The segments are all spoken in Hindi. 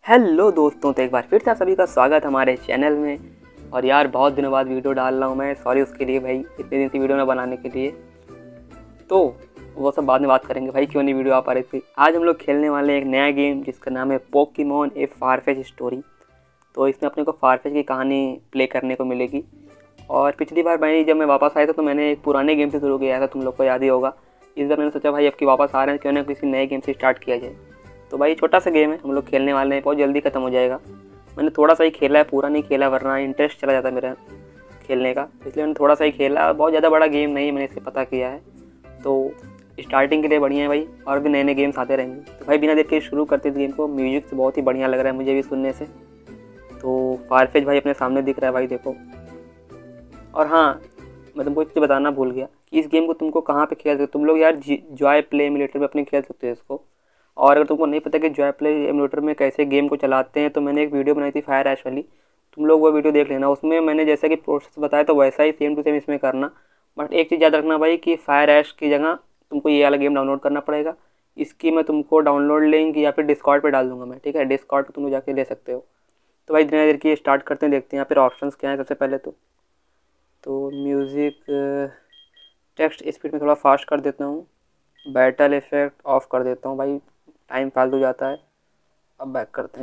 हेलो दोस्तों, तो एक बार फिर से आप सभी का स्वागत हमारे चैनल में। और यार बहुत दिनों बाद वीडियो डाल रहा हूँ मैं, सॉरी उसके लिए भाई, इतने दिन से वीडियो ना बनाने के लिए। तो वो सब बाद में बात करेंगे भाई, क्यों नहीं वीडियो आ पा रही थी। आज हम लोग खेलने वाले हैं एक नया गेम जिसका नाम है पोकेमॉन ए फारफेच स्टोरी। तो इसमें अपने को फारफेच की कहानी प्ले करने को मिलेगी। और पिछली बार भाई जब मैं वापस आया था तो मैंने एक पुराने गेम से शुरू किया था, तुम लोग को याद ही होगा। इस बार मैंने सोचा भाई अब की वापस आ रहे हैं, क्यों ना किसी नए गेम से स्टार्ट किया जाए। तो भाई छोटा सा गेम है, हम लोग खेलने वाले हैं, बहुत जल्दी ख़त्म हो जाएगा। मैंने थोड़ा सा ही खेला है, पूरा नहीं खेला, वरना इंटरेस्ट चला जाता मेरा खेलने का, इसलिए मैंने थोड़ा सा ही खेला। बहुत ज़्यादा बड़ा गेम नहीं, मैंने इससे पता किया है। तो स्टार्टिंग के लिए बढ़िया है भाई, और भी नए नए गेम्स आते रहेंगे। तो भाई बिना देर के शुरू करते इस गेम को। म्यूजिक तो बहुत ही बढ़िया लग रहा है मुझे भी सुनने से। तो फारफेच भाई अपने सामने दिख रहा है भाई, देखो। और हाँ, मैं तुमको एक चीज़ बताना भूल गया कि इस गेम को तुमको कहाँ पे खेल सकते हो तुम लोग यार। जॉय प्ले एमुलेटर में अपने खेल सकते हो इसको। और अगर तुमको नहीं पता कि जॉय प्ले एमुलेटर में कैसे गेम को चलाते हैं, तो मैंने एक वीडियो बनाई थी फायर ऐश वाली, तुम लोग वो वीडियो देख लेना। उसमें मैंने जैसा कि प्रोसेस बताया तो वैसा ही सेम टू सेम इसमें करना। बट एक चीज़ याद रखना भाई कि फायर ऐश की जगह तुमको ये वाला गेम डाउनलोड करना पड़ेगा। इसकी मैं तुमको डाउनलोड लिंक या फिर डिस्कॉर्ड पे डाल दूंगा मैं, ठीक है। डिस्कॉर्ड पे तुम लोग जाके ले सकते हो। तो भाई धीरे धीरे स्टार्ट करते हैं, देखते हैं यहाँ फिर ऑप्शंस क्या है सबसे पहले तो म्यूज़िक टेक्स्ट स्पीड में थोड़ा फास्ट कर देता हूँ। बैटल इफेक्ट ऑफ कर देता हूँ भाई, टाइम फालतू जाता है। अब बैक करते हैं,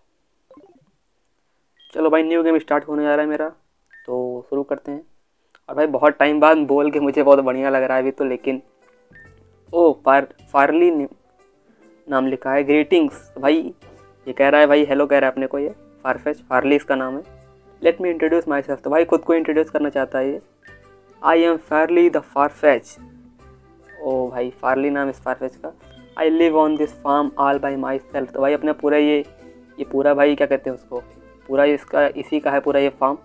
चलो भाई न्यू गेम स्टार्ट होने जा रहा है मेरा, तो शुरू करते हैं। और भाई बहुत टाइम बाद बोल के मुझे बहुत बढ़िया लग रहा है अभी तो, लेकिन ओ फारली नाम लिखा है। ग्रीटिंग्स भाई, ये कह रहा है भाई, हेलो कह रहा है अपने को ये फारफेच, फारली इसका नाम है। Let me introduce myself, तो भाई खुद को इंट्रोड्यूस करना चाहता है ये। I am Farley the Farfetch'd. ओ भाई फारली नाम इस फारफेच का। I live on this farm all by myself, तो भाई अपना पूरा ये पूरा भाई क्या कहते हैं उसको, पूरा इसका इसी का है पूरा ये farm.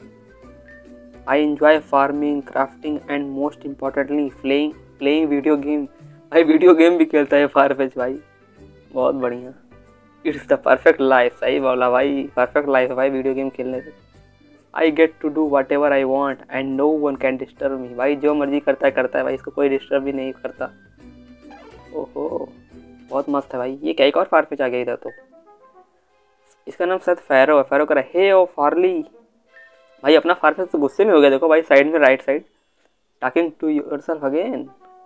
I enjoy farming, crafting and most importantly playing video game. भाई वीडियो गेम भी खेलता है फारफेच भाई, बहुत बढ़िया। इट्स द परफेक्ट लाइफ, सही बोला भाई, परफेक्ट लाइफ है भाई वीडियो गेम खेलने से। I get to do whatever I want and no one can disturb me, भाई जो मर्जी करता है भाई, इसको कोई डिस्टर्ब भी नहीं करता। ओहो बहुत मस्त है भाई। ये क्या एक और फारफेच आ गया इधर, तो इसका नाम शायद फैरो है। फैरो कह रहा है हे ओ फारली। भाई अपना फारफेच तो गुस्से में हो गया, देखो भाई साइड में, right side, talking to yourself again.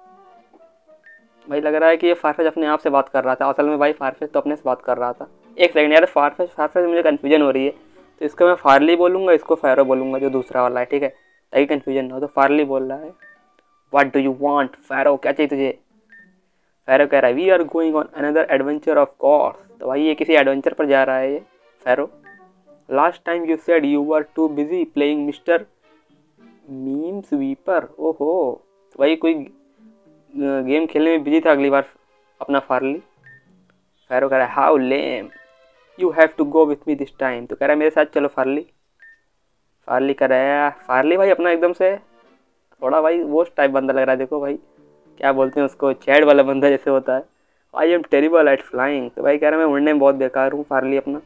भाई लग रहा है कि ये फारफेच अपने आप से बात कर रहा था, असल में भाई फारफेच तो अपने से बात कर रहा था। एक सेकंड यार, फारफेच मुझे कन्फ्यूजन हो रही है, तो इसको मैं फारली बोलूँगा, इसको फैरो बोलूँगा, जो दूसरा वाला है, ठीक है, ताकि कन्फ्यूजन ना हो। तो फारली बोल रहा है what do you want. Farrow क्या चाहिए तुझे। फैरो कह रहा है we are going on another adventure of course, तो भाई ये किसी एडवेंचर पर जा रहा है ये Farrow. Last time you said you were too busy playing mister minesweeper. ओहो, तो भाई कोई गेम खेलने में बिजी था अगली बार अपना फारली। फैरो कह रहा है how lame, you have to go with me this time, तो कह रहा है मेरे साथ चलो फारली। फारली कह रहा है, फारली भाई अपना एकदम से थोड़ा भाई वो टाइप बंदा लग रहा है, देखो भाई क्या बोलते हैं उसको, चैड वाला बंदा जैसे होता है। I am terrible at flying, तो भाई कह रहा है मैं उड़ने में बहुत बेकार हूँ फारली अपना।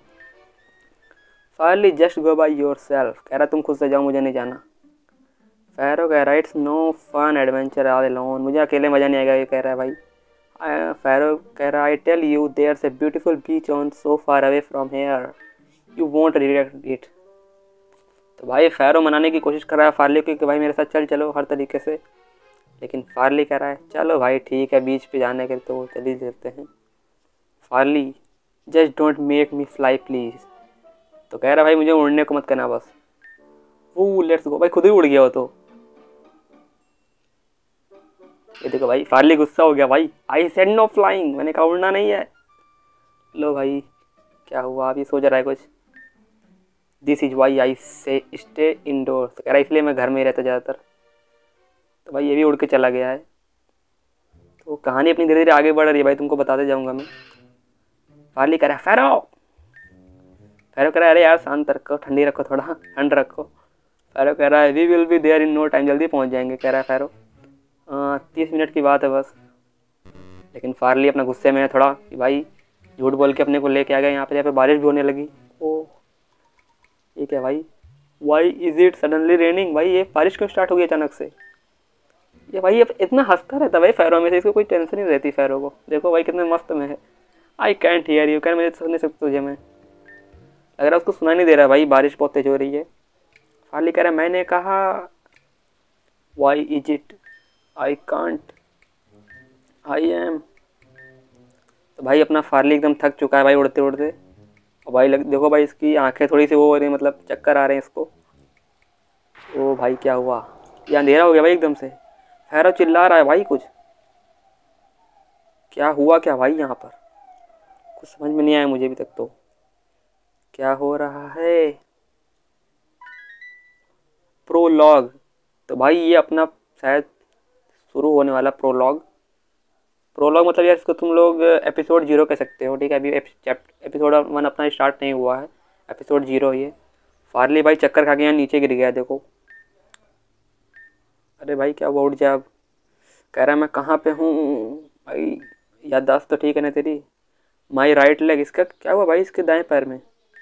Farley just go by yourself, कह रहा तुम खुद से जाओ, मुझे नहीं जाना। फैरो कह रहा है it's no fun adventure all alone, मुझे अकेले मज़ा नहीं आएगा, ये कह रहा है भाई। फैरो कह रहा है I tell you there's a beautiful beach on so far away from here, you won't regret it. तो भाई फैरो मनाने की कोशिश कर रहा है फारली को कि भाई मेरे साथ चलो हर तरीके से, लेकिन फारली कह रहा है चलो भाई ठीक है, बीच पे जाने के तो चल ही लेते हैं। Farley just don't make me fly please, तो कह रहा भाई मुझे उड़ने को मत करना बस। वो लेट्स गो, भाई खुद ही उड़ गया वो तो। ये देखो भाई फारली गुस्सा हो गया भाई, आई सेड नो फ्लाइंग, मैंने कहा उड़ना नहीं है। लो भाई क्या हुआ, अभी सोच रहा है कुछ। दिस इज वाई आई से स्टे इंडोर्स, कह रहा है इसलिए मैं घर में ही रहता ज़्यादातर। तो भाई ये भी उड़ के चला गया है। तो कहानी अपनी धीरे धीरे आगे बढ़ रही है भाई, तुमको बताते जाऊंगा मैं। फारली कह रहा है फैरो, फैरो कह रहा है अरे यार शांत रखो, ठंडी रखो, थोड़ा ठंड रखो। फैरो कह रहा है we will be there in no time, जल्दी पहुंच जाएंगे, कह रहा है फैरो। 30 मिनट की बात है बस। लेकिन फारली अपना गुस्से में है थोड़ा कि भाई झूठ बोल के अपने को लेके आ गए यहाँ पे बारिश भी होने लगी। ओ ये क्या भाई, why is it suddenly raining, भाई ये बारिश क्यों स्टार्ट हो गई अचानक से। ये भाई अब इतना हंसता रहता भाई फैरो में से, इसको कोई टेंशन नहीं रहती फैरो को, देखो भाई कितने मस्त में है। I can't hear you, can मुझे सुन नहीं सकता तुझे मैं। लग रहा है उसको सुना नहीं दे रहा भाई, बारिश बहुत तेज हो रही है। फार्ली कह रहा है मैंने कहा why is it I can't I am. तो भाई अपना फार्ली एकदम थक चुका है भाई उड़ते उड़ते। और भाई देखो भाई इसकी आंखें थोड़ी सी वो हो रही हैं, मतलब चक्कर आ रहे हैं इसको। ओ भाई क्या हुआ, ये अंधेरा हो गया भाई एकदम से। फैरो चिल्ला रहा है भाई कुछ, क्या हुआ क्या भाई यहाँ पर, कुछ समझ में नहीं आया मुझे अभी तक तो क्या हो रहा है। प्रोलॉग, तो भाई ये अपना शायद शुरू होने वाला प्रोलॉग। प्रोलॉग मतलब यार इसको तुम लोग एपिसोड 0 कह सकते हो, ठीक है। अभी एपिसोड 1 अपना स्टार्ट नहीं हुआ है, एपिसोड 0 ये। फार्ली भाई चक्कर खा के यहाँ नीचे गिर गया देखो। अरे भाई क्या हुआ, उठ जा अब। कह रहा है मैं कहाँ पे हूँ भाई, याददाश्त तो ठीक है ना तेरी। माई राइट लेग, इसका क्या हुआ भाई, इसके दाएं पैर में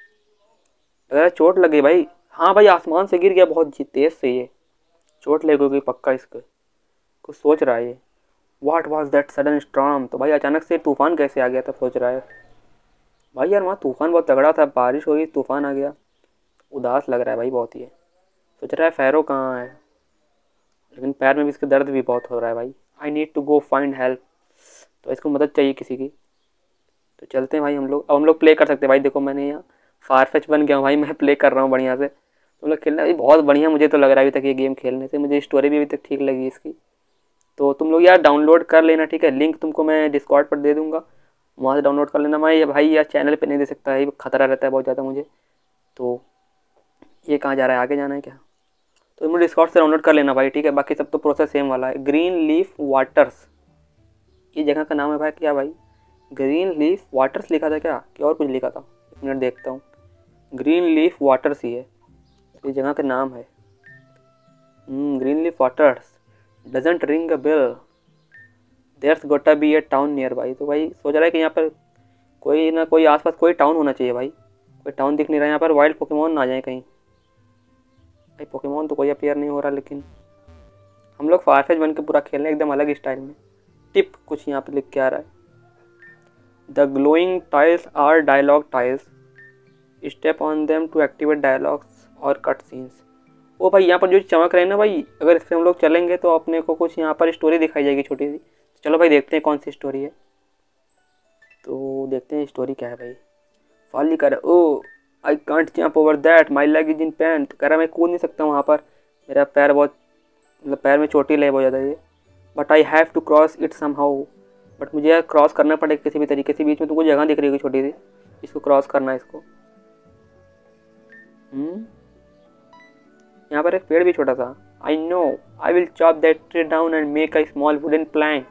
लग रहा है चोट लग गई भाई। हाँ भाई आसमान से गिर गया बहुत तेज से, ये चोट लग गई पक्का इसको, कुछ सोच रहा है ये। What was that sudden storm, तो भाई अचानक से तूफान कैसे आ गया था सोच रहा है भाई। यार वहाँ तूफान बहुत तगड़ा था, बारिश हो गई तूफान आ गया, उदास लग रहा है भाई बहुत ही। सोच रहा है फैरो कहाँ है, लेकिन पैर में भी इसके दर्द भी बहुत हो रहा है भाई। I need to go find help, तो इसको मदद चाहिए किसी की। तो चलते हैं भाई हम लोग, अब हम लोग प्ले कर सकते हैं भाई। देखो मैंने यहाँ फारफेच बन गया हूँ भाई, मैं प्ले कर रहा हूँ बढ़िया से। तुम लोग खेलना भी बहुत बढ़िया, मुझे तो लग रहा है अभी तक ये गेम खेलने से। मुझे स्टोरी भी अभी तक ठीक लगी इसकी। तो तुम लोग यार डाउनलोड कर लेना, ठीक है। लिंक तुमको मैं डिस्कॉर्ड पर दे दूँगा, वहाँ से डाउनलोड कर लेना। मैं भाई यार चैनल पे नहीं दे सकता है, खतरा रहता है बहुत ज़्यादा मुझे। तो ये कहाँ जा रहा है, आगे जाना है क्या। तो तुम डिस्कॉर्ड से डाउनलोड कर लेना भाई, ठीक है। बाकी सब तो प्रोसेस सेम वाला है। ग्रीन लीफ वाटर्स, ये जगह का नाम है भाई। क्या भाई ग्रीन लीफ वाटर्स लिखा था क्या, कि और कुछ लिखा था, एक मिनट देखता हूँ। ग्रीन लीफ वाटर्स ही है, ये जगह का नाम है। Green Leaf Waters doesn't ring a bell, there's gotta be a town nearby. तो भाई सोच रहा है कि यहाँ पर कोई ना कोई आसपास कोई टाउन होना चाहिए भाई। कोई टाउन दिख नहीं रहा, यहाँ पर वाइल्ड पोकेमॉन ना आ जाए कहीं। भाई पोकेमॉन तो कोई अपीयर नहीं हो रहा, लेकिन हम लोग फारफेच बन के पूरा खेल रहे हैं एकदम अलग स्टाइल में। टिप कुछ यहाँ पर लिख के आ रहा है, the glowing tiles are dialogue tiles, step on them to activate dialogues और कट सीन्स। वो भाई यहाँ पर जो चमक रहे हैं ना भाई, अगर इस पर हम लोग चलेंगे तो अपने को कुछ यहाँ पर स्टोरी दिखाई जाएगी छोटी सी। चलो भाई देखते हैं कौन सी स्टोरी है। तो देखते हैं स्टोरी क्या है भाई। फाली कर oh I can't jump over that, my leg is in pain. तो कह रहा मैं कूद नहीं सकता वहाँ पर, मेरा पैर बहुत, मतलब पैर में चोटिल है बहुत ज़्यादा ये। But I have to cross it somehow, but मुझे यार क्रॉस करना पड़ेगा किसी भी तरीके से। बीच में तुमको जगह दिख रही होगी छोटी सी, इसको क्रॉस करना है इसको। यहाँ पर एक पेड़ भी छोटा सा। I know I will chop that tree down and make a small wooden plank.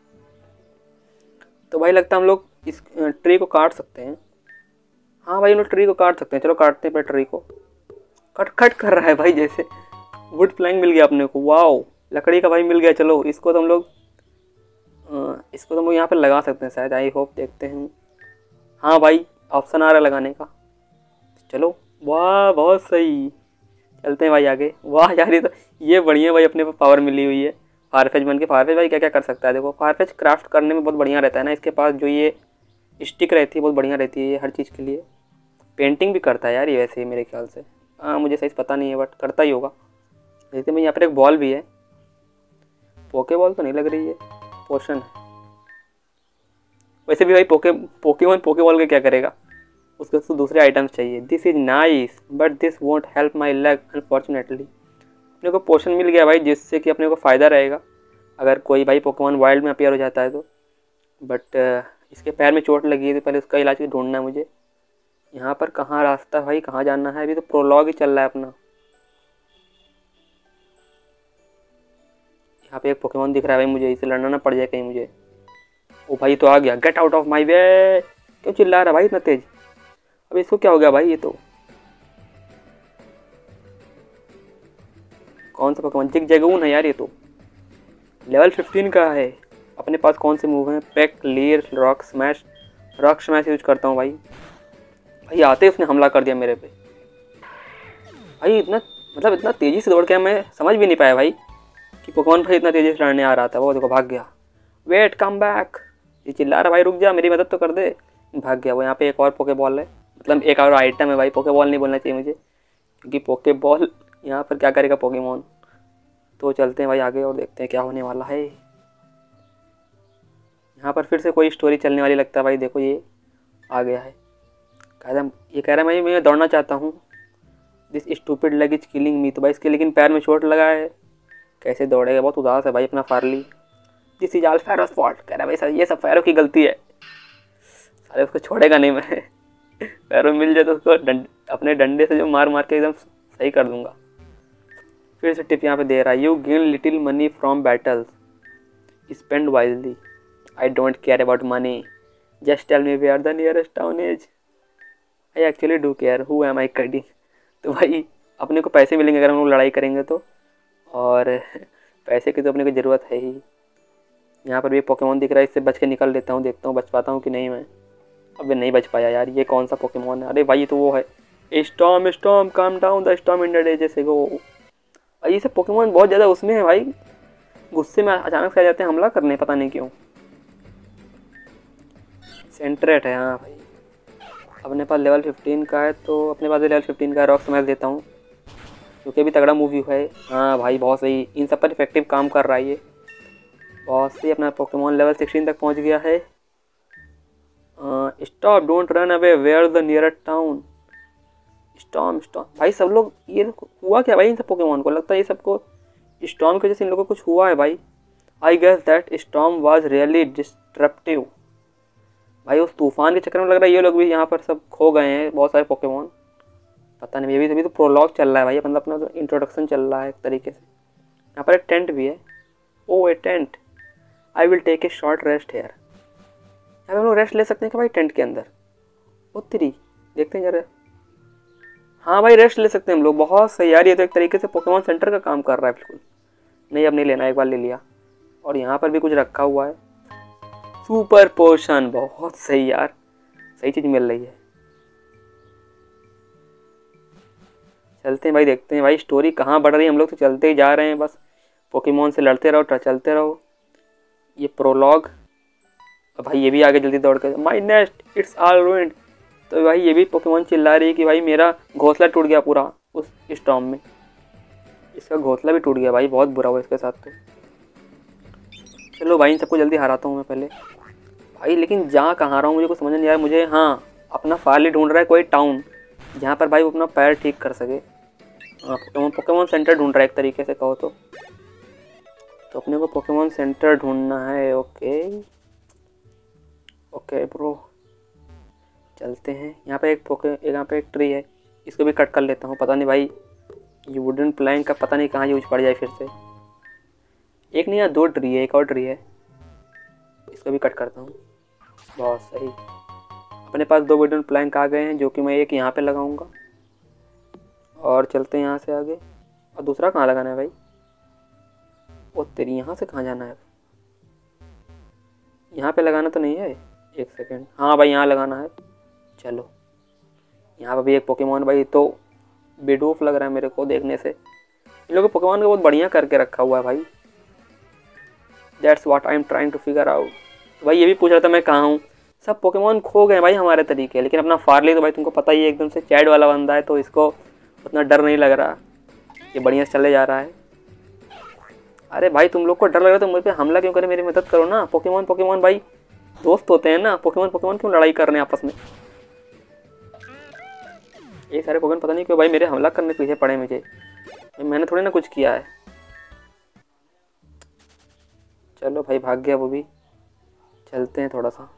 तो भाई लगता है हम लोग इस ट्री को काट सकते हैं। हाँ भाई हम लोग ट्री को काट सकते हैं, चलो काटते हैं ट्री को। कट कट कर रहा है भाई जैसे। वुड प्लैंक मिल गया अपने को, वाओ लकड़ी का भाई मिल गया। चलो इसको तो हम लोग यहाँ पर लगा सकते हैं शायद, आई होप, देखते हैं। हाँ भाई ऑप्शन आ रहा है लगाने का, चलो। वाह बहुत सही, चलते हैं भाई आगे। वाह यार ये बढ़िया भाई, अपने पास पावर मिली हुई है फारफेच बन के। फारफेच भाई क्या क्या कर सकता है देखो। फारफेच क्राफ्ट करने में बहुत बढ़िया रहता है ना, इसके पास जो ये स्टिक रहती है बहुत बढ़िया रहती है ये हर चीज़ के लिए। पेंटिंग भी करता है यार ये वैसे ही मेरे ख्याल से। हाँ मुझे सही पता नहीं है बट करता ही होगा। देखते हैं भाई यहाँ पर एक बॉल भी है, पोके बॉल तो नहीं लग रही है, पोशन है। वैसे भी भाई पोकेमॉन पोके बॉल का क्या करेगा, उसके तो दूसरे आइटम्स चाहिए। This is nice but this won't help my leg unfortunately. अपने को पोशन मिल गया भाई, जिससे कि अपने को फ़ायदा रहेगा अगर कोई भाई पोकेमॉन वाइल्ड में अपीयर हो जाता है तो। बट इसके पैर में चोट लगी है तो पहले उसका इलाज ढूंढना है मुझे। यहाँ पर कहाँ रास्ता भाई, कहाँ जाना है, अभी तो प्रोलॉग ही चल रहा है अपना। यहाँ पे एक पोकेमॉन दिख रहा है भाई मुझे, इसे लड़ना ना पड़ जाए कहीं मुझे। ओ भाई तो आ गया, get out of my way. क्यों चिल्ला रहा है भाई इतना तेज, अब इसको क्या हो गया भाई। ये तो कौन सा पोकेमॉन, जिगजैगून है यार ये तो, लेवल 15 का है। अपने पास कौन से मूव हैं, peck, leer, rock smash. Rock smash use करता हूँ भाई। भाई आते उसने हमला कर दिया मेरे पे भाई। इतना मतलब इतना तेज़ी से दौड़ के मैं समझ भी नहीं पाया भाई कि पोकेमॉन भाई इतना तेज़ी से लड़ने आ रहा था। वो देखो भाग गया। वेट कम बैक, ये चिल्ला रहा भाई रुक जा मेरी मदद तो कर दे। भाग गया वो। यहाँ पे एक और पोके बॉल है, मतलब एक और आइटम है भाई, पोकेबॉल नहीं बोलना चाहिए मुझे, क्योंकि पोकेबॉल यहाँ पर क्या करेगा पोकेमॉन। तो चलते हैं भाई आगे और देखते हैं क्या होने वाला है। यहाँ पर फिर से कोई स्टोरी चलने वाली लगता है भाई। देखो ये आ गया है, कह रहा ये कह रहा है भाई मैं दौड़ना चाहता हूँ, this stupid leg is killing me. तो भाई इसके लेकिन पैर में चोट लगा है, कैसे दौड़ेगा, बहुत उदास है भाई अपना Farley. This is all Farrow's fault, कह रहा है भाई सर ये सब फैरो की गलती है, सारे उसको छोड़ेगा नहीं मैं फैरो मिल जाए तो उसको अपने डंडे से जो मार मार के एकदम सही कर दूंगा। फिर से टिप यहाँ पे दे रहा है, you gain little money from battles, spend wisely, I don't care about money, just tell me where the nearest town is, I actually do care, who am I kidding. तो भाई अपने को पैसे मिलेंगे अगर हम लोग लड़ाई करेंगे तो, और पैसे की तो अपने को ज़रूरत है ही। यहाँ पर भी पोकेमॉन दिख रहा है, इससे बच के निकल लेता हूँ, देखता हूँ बच पाता हूँ कि नहीं मैं। अबे नहीं बच पाया यार, ये कौन सा पोकेमॉन है, अरे भाई ये तो वो है storm, storm calm down the storm in the day जैसे गो। भाई ये सब पोकेमॉन बहुत ज़्यादा उसमें है भाई, गुस्से में अचानक से आ जाते हैं हमला करने, पता नहीं क्यों। सेंट्रेट है हाँ भाई, अपने पास लेवल 15 का है, तो अपने पास लेवल 15 का रॉक स्मैश देता हूँ, क्योंकि अभी तगड़ा मूवी है। हाँ भाई बहुत सही, इन सब पर इफेक्टिव काम कर रहा है ये, बहुत सही। अपना पोकेमॉन लेवल 16 तक पहुँच गया है। Stop, don't run away, where the nearest town, storm storm. भाई सब लोग ये हुआ क्या भाई इन सब पोकेमॉन को, लगता है ये सबको स्टॉर्म की वजह से इन लोगों को कुछ हुआ है भाई। I guess that storm was really disruptive. भाई उस तूफान के चक्कर में लग रहा है ये लोग भी यहाँ पर सब खो गए हैं, बहुत सारे पोकेमॉन, पता नहीं। अभी तो प्रोलॉग चल रहा है भाई, मतलब अपना तो इंट्रोडक्शन चल रहा है एक तरीके से। यहाँ पर एक टेंट भी है, oh a tent, I will take a short rest here. यहाँ हम लोग रेस्ट ले सकते हैं क्या भाई टेंट के अंदर, ओ तेरी, देखते हैं जरा। हाँ भाई रेस्ट ले सकते हैं हम लोग, बहुत सही यार, ये तो एक तरीके से पोकेमॉन सेंटर का काम कर रहा है बिल्कुल। नहीं अब नहीं लेना, एक बार ले लिया। और यहाँ पर भी कुछ रखा हुआ है, सुपर पोशन, बहुत सही यार, सही चीज़ मिल रही है। चलते हैं भाई, देखते हैं भाई स्टोरी कहाँ बढ़ रही है। हम लोग तो चलते ही जा रहे हैं बस, पोकेमॉन से लड़ते रहो, चलते रहो। ये प्रोलॉग, भाई ये भी आगे जल्दी दौड़ कर, my nest it's all ruined. तो भाई ये भी पोकेमॉन चिल्ला रही है कि भाई मेरा घोंसला टूट गया पूरा उस स्टॉर्म में, इसका घोंसला भी टूट गया भाई, बहुत बुरा हुआ इसके साथ तो। चलो भाई इन सबको जल्दी हराता हूँ मैं पहले भाई, लेकिन जा कहाँ रहा हूँ मुझे कुछ समझ नहीं आ रहा मुझे। हाँ अपना फार्ली ढूंढ रहा है कोई टाउन जहाँ पर भाई वो अपना पैर ठीक कर सके। हाँ पोकेमॉन सेंटर ढूंढ रहा है एक तरीके से कहो तो अपने को पोकेमॉन सेंटर ढूंढना है। ओके ओके ब्रो, चलते हैं। यहाँ पे यहाँ पे एक ट्री है, इसको भी कट कर लेता हूँ। पता नहीं भाई ये वुडन प्लैंक का पता नहीं कहाँ यूज पड़ जाए फिर से। एक नहीं यार, 2 ट्री है, एक और ट्री है, इसको भी कट करता हूँ। बहुत सही, अपने पास 2 वुडन प्लैंक आ गए हैं, जो कि मैं एक यहाँ पे लगाऊंगा। और चलते हैं यहाँ से आगे। और दूसरा कहाँ लगाना है भाई, ओ तेरी, यहाँ से कहाँ जाना है, यहाँ पे लगाना तो नहीं है, एक सेकेंड, हाँ भाई यहाँ लगाना है। चलो यहाँ पर भी एक पोकेमॉन, भाई तो बेडूफ लग रहा है मेरे को देखने से। इन लोगों को पोकेमॉन को बहुत बढ़िया करके रखा हुआ है भाई, that's what I am trying to figure out. तो भाई ये भी पूछ रहा था मैं कहाँ हूँ। सब पोकेमॉन खो गए भाई हमारे तरीके, लेकिन अपना फार्ली तो भाई तुमको पता ही है एकदम से चैड वाला बंदा है, तो इसको उतना डर नहीं लग रहा, ये बढ़िया से चले जा रहा है। अरे भाई तुम लोग को डर लग रहा है तो मुझे पे हमला क्यों करे, मेरी मदद करो ना। पोकेमॉन भाई दोस्त होते हैं ना, पोकेमॉन क्यों लड़ाई कर रहे हैं आपस में। ये सारे पोकेमॉन पता नहीं क्यों भाई मेरे हमला करने पीछे पड़े मुझे, मैंने थोड़ी ना कुछ किया है। चलो भाई भाग गया वो भी, चलते हैं थोड़ा सा।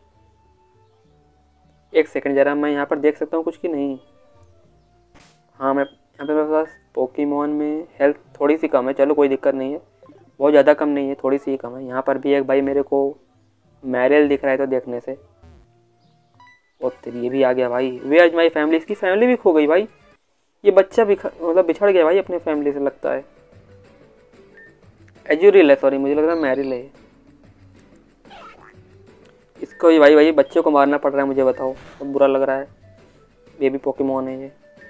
एक सेकंड जरा, मैं यहाँ पर देख सकता हूँ कुछ कि नहीं। हाँ मैं यहाँ पे मेरे पास पोकेमॉन में हेल्थ थोड़ी सी कम है, चलो कोई दिक्कत नहीं है, बहुत ज़्यादा कम नहीं है, थोड़ी सी ही कम है। यहाँ पर भी एक भाई मेरे को मैरेल दिख रहा है तो देखने से, और तेरी ये भी आ गया भाई। वेयर इज माई फैमिली, इसकी फैमिली भी खो गई भाई, ये बच्चा मतलब बिछड़ गया भाई अपने फैमिली से लगता है। एजुरिल है, सॉरी मुझे लग रहा है मैरिल है। इसको ही भाई बच्चे को मारना पड़ रहा है मुझे, बताओ बहुत बुरा लग रहा है। बेबी पोकेमॉन है ये,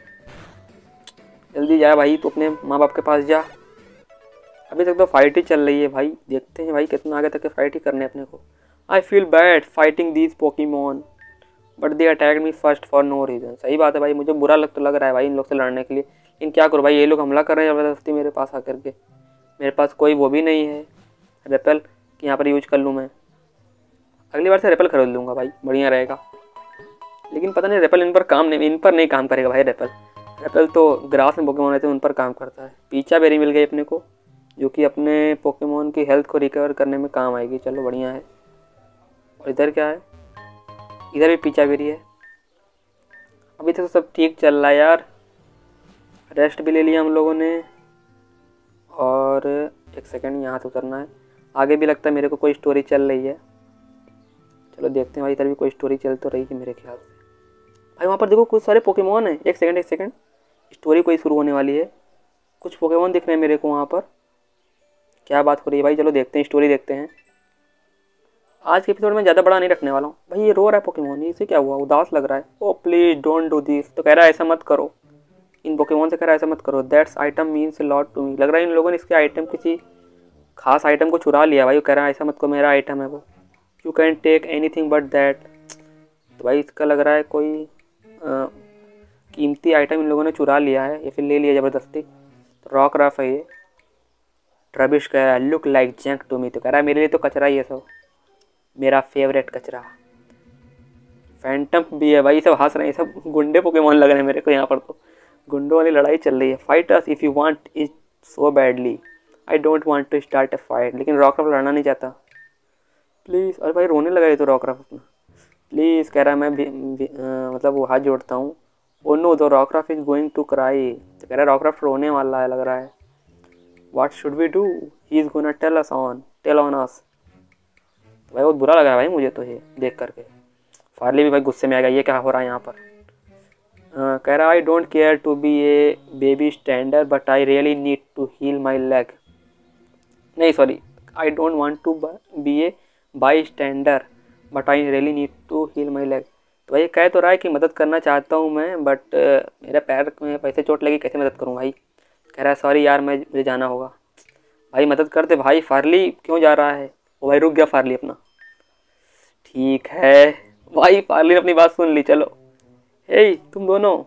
जल्दी जा भाई तू अपने माँ बाप के पास जा। अभी तक तो फाइट ही चल रही है भाई, देखते हैं भाई कितना आगे तक फाइट ही करने अपने को। I feel bad fighting these Pokemon, but they attack me first for no reason. सही बात है भाई, मुझे बुरा तो लग रहा है भाई इन लोग से लड़ने के लिए, लेकिन क्या करूँ भाई, ये लोग हमला कर रहे हैं ज़बरदस्ती मेरे पास आकर के। मेरे पास कोई वो भी नहीं है रेपल कि यहाँ पर यूज कर लूँ मैं। अगली बार से रेपल खरीद लूँगा भाई, बढ़िया रहेगा। लेकिन पता नहीं रेपल इन पर नहीं काम करेगा भाई। रेपल तो ग्रास में पोकेमोन रहते हैं उन पर काम करता है। पीछा बेरी मिल गई अपने को, जो कि अपने पोकेमोन की हेल्थ को रिकवर करने में काम आएगी। चलो बढ़िया है। और इधर क्या है, इधर भी पीछा बेरी है। अभी तक तो सब ठीक चल रहा है यार। रेस्ट भी ले लिया हम लोगों ने। और एक सेकंड, यहाँ से उतरना है। आगे भी लगता है मेरे को कोई स्टोरी चल रही है। चलो देखते हैं भाई, इधर भी कोई स्टोरी चल तो रही है मेरे ख्याल से। भाई वहाँ पर देखो कुछ सारे पोकेमोन हैं। एक सेकंड, स्टोरी कोई शुरू होने वाली है। कुछ पोकेमोन दिख रहे हैं मेरे को वहाँ पर। क्या बात हो रही है भाई, चलो देखते हैं, स्टोरी देखते हैं। आज के एपिसोड में ज़्यादा बड़ा नहीं रखने वाला हूँ भाई। ये रो रहा है पोकेमोन, इसे क्या हुआ, उदास लग रहा है। Oh please don't do this. तो कह रहा है ऐसा मत करो, इन पोकेमोन से कह रहा है ऐसा मत करो। That's item means lot to me. लग रहा है इन लोगों ने इसके आइटम, किसी खास आइटम को चुरा लिया भाई। वो कह रहा है ऐसा मत करो, मेरा आइटम है वो। You can take anything but that. तो भाई इसका लग रहा है कोई कीमती आइटम इन लोगों ने चुरा लिया है या फिर ले लिया ज़बरदस्ती। तो रॉक रफ है ये। ट्रबिश कह रहा है look like junk to me. तो कह रहा है मेरे लिए तो कचरा ही है सब, मेरा फेवरेट कचरा। फैंटम भी है भाई। सब हंस रहे हैं, सब गुंडे पोकेमोन लग रहे हैं मेरे को। यहाँ पर तो गुंडों वाली लड़ाई चल रही है। Fight us if you want it so badly, I don't want to start a fight. लेकिन रॉकरफ लड़ना नहीं चाहता। प्लीज़। अरे भाई रोने लगा ये तो रॉकरफ अपना। प्लीज़ कह रहा है, मैं मतलब वो हाथ जोड़ता हूँ। Oh no the Rockruff is going to cry. तो कह रहा है रॉकरफ रोने वाला है लग रहा है। What should we do, he is gonna tell on us. तो भाई बहुत बुरा लग रहा है भाई मुझे तो ये देख करके। फार्ली भी भाई गुस्से में आ गया, ये क्या हो रहा है यहाँ पर। कह रहा I don't care to be a bystander but I really need to heal my leg. नहीं sorry, I don't want to be a bystander but I really need to heal my leg. तो भाई कह तो रहा है कि मदद करना चाहता हूँ मैं, बट मेरे पैर में पैसे चोट लगी, कैसे मदद करूँ भाई। कह रहा है सॉरी यार, मुझे जाना होगा। भाई मदद कर दे भाई। फार्ली क्यों जा रहा है। वो भाई रुक गया फार्ली अपना। ठीक है भाई, फार्ली ने अपनी बात सुन ली। चलो हे तुम दोनों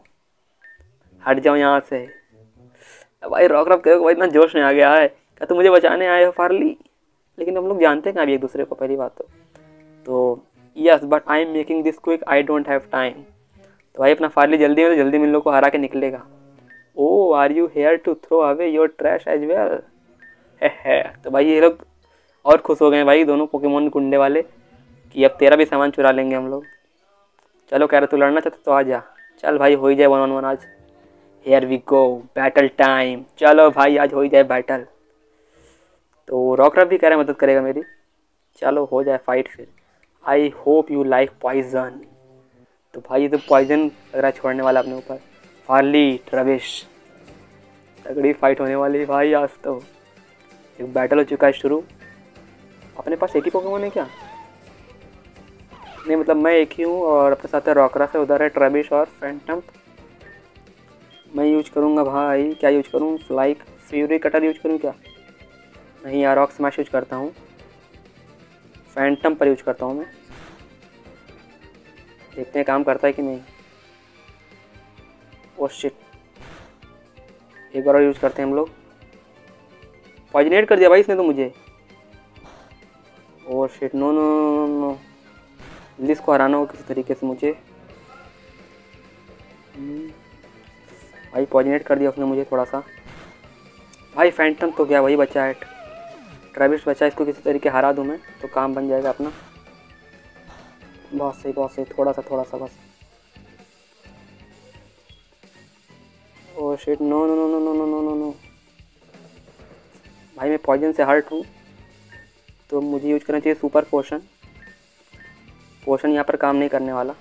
हट जाओ यहाँ से। भाई रॉकरफ कहो भाई इतना जोश में आ गया है, क्या तुम मुझे बचाने आए हो फार्ली। लेकिन हम लोग जानते हैं कहाँ भी एक दूसरे को, पहली बात तो yes but I am making this quick, I don't have time. तो भाई अपना फार्ली जल्दी में तो जल्दी में इन लोग को हरा के निकलेगा। Oh are you here to throw away your trash as well. है तो भाई ये लोग और खुश हो गए भाई, दोनों पोकेमोन गुंडे वाले, कि अब तेरा भी सामान चुरा लेंगे हम लोग। चलो कह रहे तू लड़ना चाहता तो आ जा। चल भाई हो ही जाए 1-on-1 आज। Here we go, battle time. चलो भाई आज हो ही जाए बैटल। तो रॉकरफ भी कह रहा है मदद करेगा मेरी। चलो हो जाए फाइट फिर। I hope you like poison. तो भाई ये तो पॉइजन लग रहा है छोड़ने वाला अपने ऊपर। फार्ली ट्रविश, तगड़ी फाइट होने वाली भाई आज तो। एक बैटल हो चुका है शुरू। अपने पास एक ही पोकेमोन है क्या। नहीं मतलब मैं एक ही हूँ और अपने साथ है रॉकरफ है, उधर है ट्रबिश और फैंटम। मैं यूज करूँगा भाई, क्या यूज करूँ, फ्लाइक फ्यूरी कटर यूज करूँ क्या। नहीं यार रॉक स्मैश यूज करता हूँ, फैंटम पर यूज करता हूँ मैं। देखते हैं काम करता है कि नहीं। ओ शिट, एक बार और यूज करते हैं हम लोग। पॉइजनेट कर दिया भाई इसने तो मुझे। Oh shit, no no no no, लिस्ट को हराना हो किसी तरीके से मुझे। भाई पॉइजनेट कर दिया उसने मुझे थोड़ा सा। भाई फैंटम तो क्या वही बचा है, ट्रैविस बचा, इसको किसी तरीके हरा दूँ मैं तो काम बन जाएगा अपना। बहुत सही थोड़ा सा बस। Oh shit, no no no no no no no no no. भाई मैं पॉइजन से हर्ट हूँ तो मुझे यूज करना चाहिए सुपर पोशन। पोशन यहाँ पर काम नहीं करने वाला।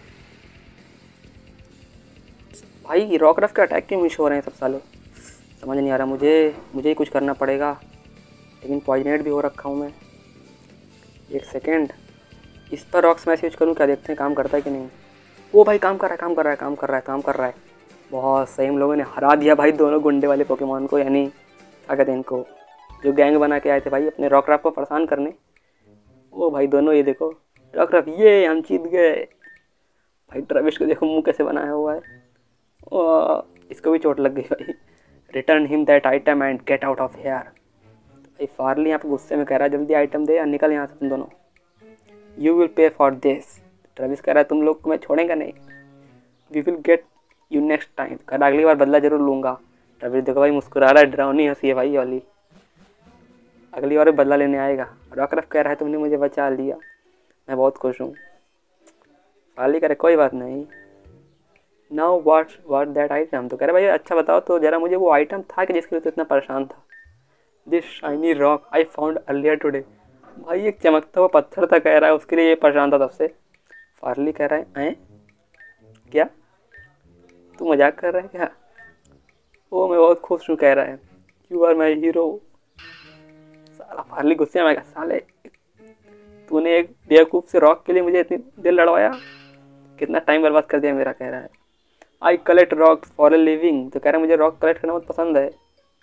भाई रॉकरफ के अटैक क्यों मिस हो रहे हैं सब सालों, समझ नहीं आ रहा मुझे ही कुछ करना पड़ेगा। लेकिन पॉइजनेट भी हो रखा हूँ मैं। एक सेकेंड, इस पर रॉक स्मैश यूज करूँ क्या, देखते हैं काम करता है कि नहीं। वो भाई काम कर रहा है। बहुत सही, हम लोगों ने हरा दिया भाई दोनों गुंडे वाले पोकेमॉन को, यानी क्या कहते हैं इनको, जो गैंग बना के आए थे भाई अपने रॉकरफ को परेशान करने। वो भाई दोनों, ये देखो रॉकरफ, ये हम जीत गए। भाई ट्रेविस को देखो मुंह कैसे बनाया हुआ है। इसको भी चोट लग गई भाई। Return him that item and get out of here. भाई फार्ली यहाँ पे गुस्से में कह रहा है जल्दी आइटम दे और निकल यहाँ से तुम दोनों। You will pay for this. Travis कह रहा है तुम लोग को मैं छोड़ेंगे नहीं। We will get you next time. कह रहा अगली बार बदला जरूर लूँगा। ट्रेविस देखो भाई मुस्कुरा रहा है, डरावनी हंसी है भाई वाली। अगली बार बदला लेने आएगा। रॉकरफ कह रहा है तुमने मुझे बचा लिया, मैं बहुत खुश हूँ। फार्ली कह रहे कोई बात नहीं। Now what that item. तो कह रहे भाई अच्छा बताओ तो जरा मुझे वो आइटम था कि जिसके लिए तो इतना परेशान था। This shiny rock I found earlier today. भाई एक चमकता हुआ पत्थर था, कह रहा है उसके लिए ये परेशान था तब से। फार्ली कह रहा है क्या तू मजाक कर रहा है क्या? ओ मैं बहुत खुश हूँ, कह रहा है यू आर माई हीरो। साला फार्ली गुस्से में, साले तूने एक बेवकूफ़ से रॉक के लिए मुझे इतनी दिल लड़वाया, कितना टाइम बर्बाद कर दिया मेरा। कह रहा है I collect rock for a living. तो कह रहा है मुझे रॉक कलेक्ट करना बहुत पसंद है।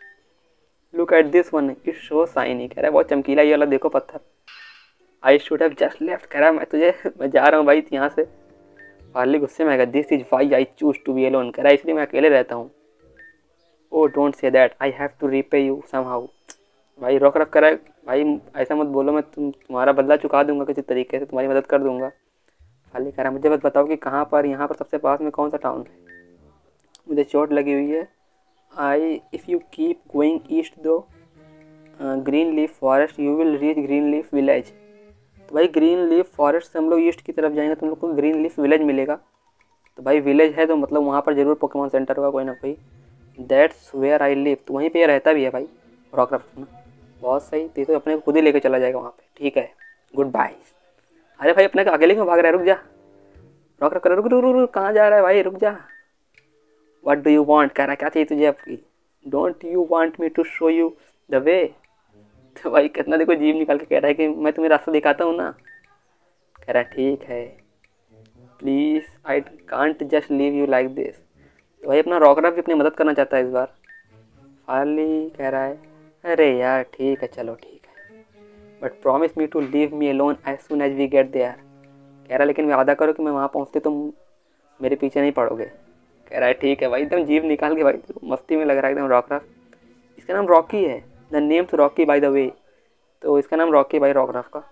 Look at this one it show shiny. कह रहा है बहुत चमकीला ये वाला देखो पत्थर। I should have just left. कह रहा है मैं जा रहा हूँ भाई यहाँ से। फार्ली गुस्से में आएगा this is why I choose to be alone. कह रहा है इसलिए मैं अकेले रहता हूँ। Oh don't say that I have to repay you somehow. भाई रॉक रख कर है भाई ऐसा मत बोलो, मैं तुम्हारा बदला चुका दूंगा किसी तरीके से, तुम्हारी मदद कर दूंगा। फार्ली कह रहा है मुझे बस बताओ कि कहाँ पर यहाँ पर सबसे पास में कौन सा टाउन है, मुझे चोट लगी हुई है। If you keep going east to Green Leaf Forest you will reach Green Leaf Village. तो भाई ग्रीन लीफ फॉरेस्ट से हम लोग ईस्ट की तरफ जाएंगे तो हम लोग को ग्रीन लीफ विलेज मिलेगा। तो भाई विलेज है तो मतलब वहाँ पर ज़रूर पोकेमॉन सेंटर होगा कोई ना कोई। That's where I live. तो वहीं पे रहता भी है भाई रॉकक्राफ्ट में। बहुत सही, तो अपने खुद ही लेके चला जाएगा वहाँ पे। ठीक है गुड बाय। अरे भाई अपने अकेले क्यों भाग रहा है, रुक जा। रॉकक्राफ्ट कर रुक रुक रुक रुक, कहाँ जा रहा है भाई, रुक जा। What do you want. कह रहा है क्या चाहिए तुझे आपकी। Don't you want me to show you the way. तो भाई कितना देखो जीभ निकाल के कह रहा है कि मैं तुम्हें रास्ता दिखाता हूँ ना। कह रहा है ठीक है please I can't just leave you like this. तो भाई अपना रॉकक्राफ्ट भी अपनी मदद करना चाहता है इस बार। फार्ली कह रहा है अरे यार ठीक है चलो ठीक है, but promise me to leave me alone as soon as we get there. कह रहा है लेकिन वादा करो कि मैं वहाँ पहुँचते तुम मेरे पीछे नहीं पड़ोगे। कह रहा है ठीक है भाई, एकदम जीभ निकाल के भाई मस्ती में लग रहा है एकदम रॉकक्राफ्ट। इसका नाम रॉकी है, the name to Rocky by the way. तो इसका नाम रॉकी भाई रॉकक्राफ्ट का।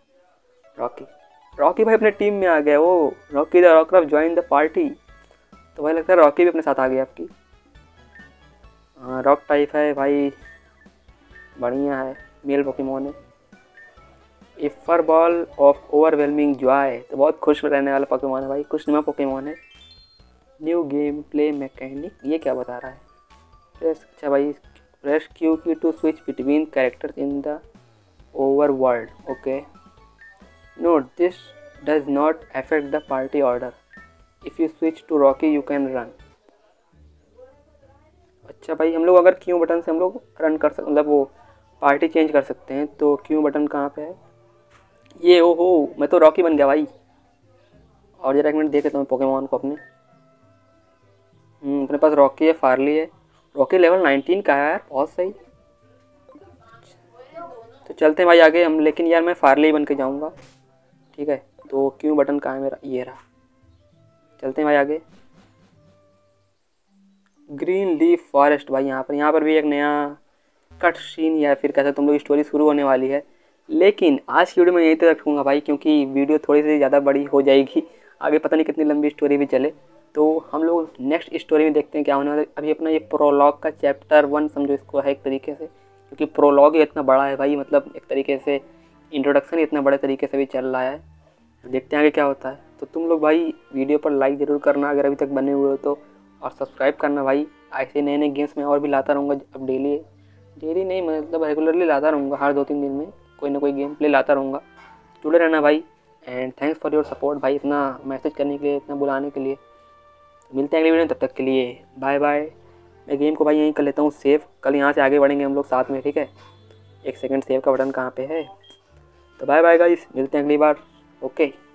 रॉकी भाई अपने टीम में आ गया। वो Rocky the Rockruff join the party. तो भाई लगता है रॉकी भी अपने साथ आ गया आपकी। हाँ रॉक टाइप है भाई, बढ़िया है, मेल पोकेमॉन है। A fur ball of overwhelming joy. तो बहुत खुश रहने वाला पोकेमॉन है भाई, खुशनुमा पोकेमॉन है। न्यू गेम प्ले मैकेनिक, ये क्या बता रहा है। अच्छा भाई press Q key to switch between characters in the overworld. Okay note this does not affect the party order. If you switch to Rocky you can run. अच्छा भाई हम लोग अगर क्यू बटन से हम लोग रन कर सकते, मतलब वो पार्टी चेंज कर सकते हैं। तो क्यू बटन कहाँ पे है ये। ओहो मैं तो रॉकी बन गया भाई। और जरा एक मिनट देख लेता हूँ पोकेमॉन को अपने। अपने पास रॉकी है, फार्ली है। रॉकी लेवल 19 का है यार, बहुत सही। तो चलते हैं भाई आगे हम, लेकिन यार मैं फार्ली बन के जाऊँगा। ठीक है तो क्यू बटन कहाँ है मेरा, ये रहा। चलते हैं भाई आगे। ग्रीन लीफ फॉरेस्ट भाई यहाँ पर भी एक नया कट सीन या फिर कैसे तुम लोग स्टोरी शुरू होने वाली है। लेकिन आज की वीडियो में यहीं तक रखूँगा भाई, क्योंकि वीडियो थोड़ी सी ज़्यादा बड़ी हो जाएगी। आगे पता नहीं कितनी लंबी स्टोरी भी चले। तो हम लोग नेक्स्ट स्टोरी में देखते हैं क्या होने वाला है। अभी अपना ये प्रोलॉग का चैप्टर 1 समझो इसको है एक तरीके से, क्योंकि प्रोलॉग ही इतना बड़ा है भाई, मतलब एक तरीके से इंट्रोडक्शन ही इतना बड़े तरीके से भी चल रहा है। तो देखते हैं आगे क्या होता है। तो तुम लोग भाई वीडियो पर लाइक ज़रूर करना अगर अभी तक बने हुए हो तो, और सब्सक्राइब करना भाई। ऐसे नए नए गेम्स में और भी लाता रहूँगा। अब डेली नहीं मतलब रेगुलरली लाता रहूँगा, हर 2-3 दिन में कोई ना कोई गेम प्ले लाता रहूँगा। जुड़े रहना भाई। And thanks for your support भाई, इतना मैसेज करने के लिए, इतना बुलाने के लिए। मिलते हैं अगली वीडियो में, तब तक के लिए बाय बाय। मैं गेम को भाई यहीं कर लेता हूँ सेव, कल यहाँ से आगे बढ़ेंगे हम लोग साथ में। ठीक है 1 सेकंड सेव का बटन कहाँ पे है। तो बाय बाय गाइस, मिलते हैं अगली बार। ओके।